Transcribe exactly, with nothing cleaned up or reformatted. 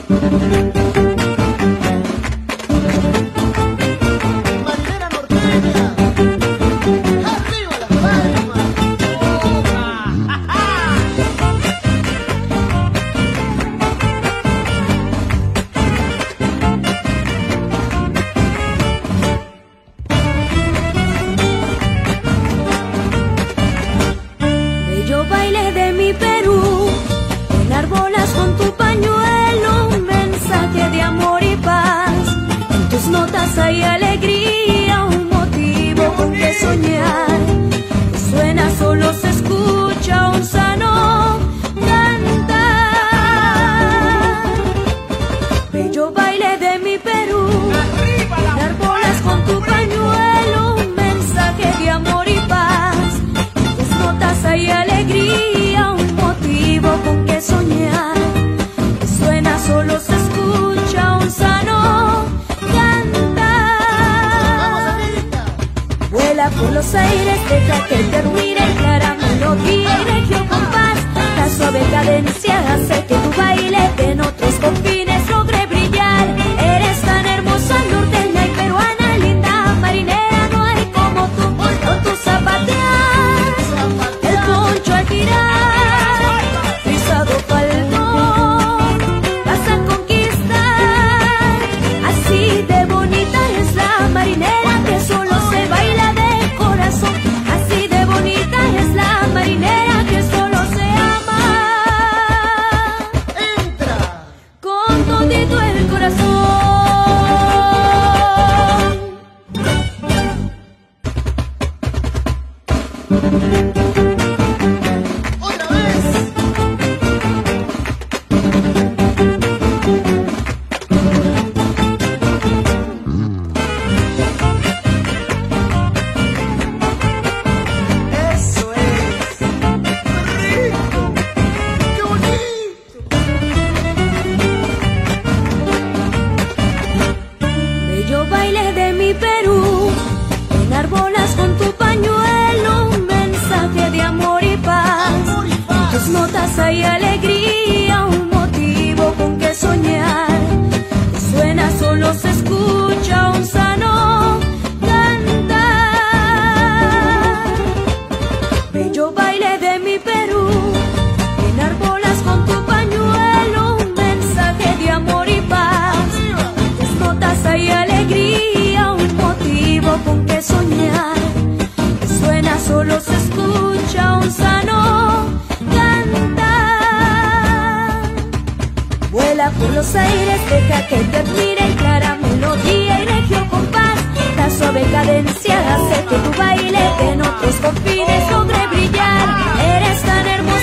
Hay alegría, un motivo con que soñar. Suena, solo se escucha un sano cantar. Bello baile de mi Perú, enarbolas con tu pañuelo un mensaje de amor y paz. En tus notas hay alegría, un motivo con que soñar. Suena, solo se escucha un sano por los aires, deja que termine en clara melodía y regio compás. La suave cadencia hace que tu baile en otros confines logre brillar. Eres tan hermosa, norteña y peruana, linda marinera, no hay como tú. Con tus zapateas, el poncho al girar, frisado faldón, vas a conquistar. Así de bonita es la marinera que solo se baila de así de bonita es la marinera que solo se ama. Entra con todito el corazón. Otra vez. Perú, enarbolas con tu pañuelo un mensaje de amor y paz. En tus notas hay alegría, un motivo con que soñar. Suena, solo se escucha un sano cantar. Bello baile de mi Perú, enarbolas con tu pañuelo un mensaje de amor y paz. En tus notas hay alegría, con que soñar. Suena, solo se escucha un sano cantar. Vuela por los aires, deja que te admire en clara melodía y regio compás. La suave cadencia hace que tu baile en otros confines logre brillar. Eres tan hermosa.